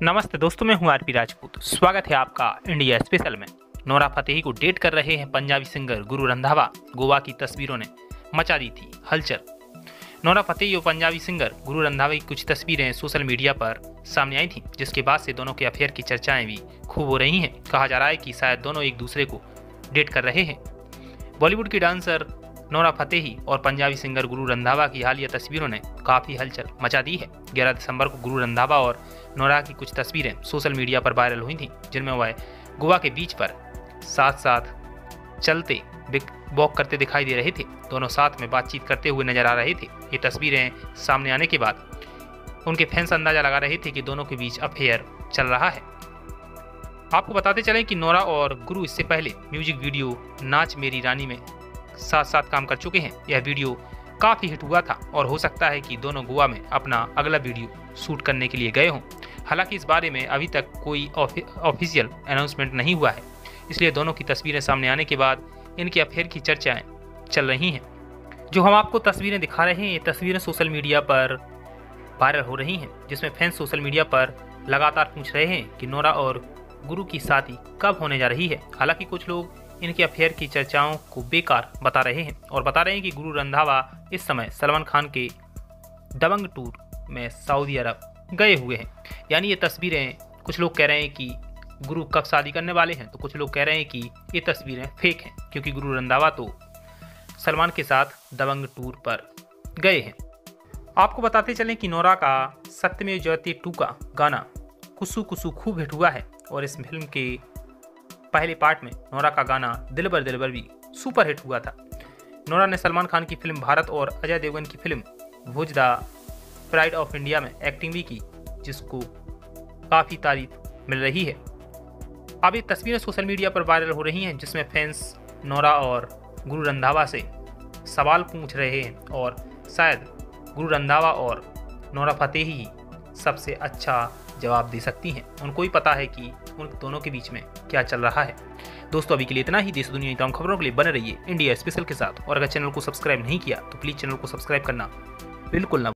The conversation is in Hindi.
नमस्ते दोस्तों, मैं हूं आरपी राजपूत। स्वागत है आपका इंडिया स्पेशल में। नोरा फतेही को डेट कर रहे हैं पंजाबी सिंगर गुरु रंधावा। गोवा की तस्वीरों ने मचा दी थी हलचल। नोरा फतेही और पंजाबी सिंगर गुरु रंधावा की कुछ तस्वीरें सोशल मीडिया पर सामने आई थीं, जिसके बाद से दोनों के अफेयर की चर्चाएं भी खूब हो रही हैं। कहा जा रहा है कि शायद दोनों एक दूसरे को डेट कर रहे हैं। बॉलीवुड की डांसर नोरा फतेही और पंजाबी सिंगर गुरु रंधावा की हालिया तस्वीरों ने काफ़ी हलचल मचा दी है। 11 दिसंबर को गुरु रंधावा और नोरा की कुछ तस्वीरें सोशल मीडिया पर वायरल हुई थीं, जिनमें वह गोवा के बीच पर साथ साथ चलते वॉक करते दिखाई दे रहे थे। दोनों साथ में बातचीत करते हुए नजर आ रहे थे। ये तस्वीरें सामने आने के बाद उनके फैंस अंदाजा लगा रहे थे कि दोनों के बीच अफेयर चल रहा है। आपको बताते चलें कि नोरा और गुरु इससे पहले म्यूजिक वीडियो नाच मेरी रानी में साथ साथ काम कर चुके हैं। यह वीडियो काफ़ी हिट हुआ था और हो सकता है कि दोनों गोवा में अपना अगला वीडियो शूट करने के लिए गए हों। हालांकि इस बारे में अभी तक कोई ऑफिशियल अनाउंसमेंट नहीं हुआ है, इसलिए दोनों की तस्वीरें सामने आने के बाद इनके अफेयर की चर्चाएं चल रही हैं। जो हम आपको तस्वीरें दिखा रहे हैं, ये तस्वीरें सोशल मीडिया पर वायरल हो रही हैं, जिसमें फैंस सोशल मीडिया पर लगातार पूछ रहे हैं कि नोरा और गुरु की शादी कब होने जा रही है। हालांकि कुछ लोग इनके अफेयर की चर्चाओं को बेकार बता रहे हैं और बता रहे हैं कि गुरु रंधावा इस समय सलमान खान के दबंग टूर में सऊदी अरब गए हुए हैं। यानी ये तस्वीरें, कुछ लोग कह रहे हैं कि गुरु कब शादी करने वाले हैं, तो कुछ लोग कह रहे हैं कि ये तस्वीरें फेक हैं, क्योंकि गुरु रंधावा तो सलमान के साथ दबंग टूर पर गए हैं। आपको बताते चलें कि नोरा का सत्यमेव जयते 2 का गाना कुसु कुसु खूब हिट हुआ है और इस फिल्म के पहले पार्ट में नोरा का गाना दिलबर दिलबर भी सुपर हिट हुआ था। नोरा ने सलमान खान की फिल्म भारत और अजय देवगन की film Bhuj the pride of India में एक्टिंग भी की, जिसको काफ़ी तारीफ मिल रही है। अब ये तस्वीरें सोशल मीडिया पर वायरल हो रही हैं, जिसमें फैंस नोरा और गुरु रंधावा से सवाल पूछ रहे हैं और शायद गुरु रंधावा और नोरा फतेही ही सबसे अच्छा जवाब दे सकती हैं। उनको ही पता है कि उन दोनों के बीच में क्या चल रहा है। दोस्तों, अभी के लिए इतना ही। देश दुनिया की तमाम खबरों के लिए बने रहिए इंडिया स्पेशल के साथ। और अगर चैनल को सब्सक्राइब नहीं किया तो प्लीज़ चैनल को सब्सक्राइब करना बिल्कुल ना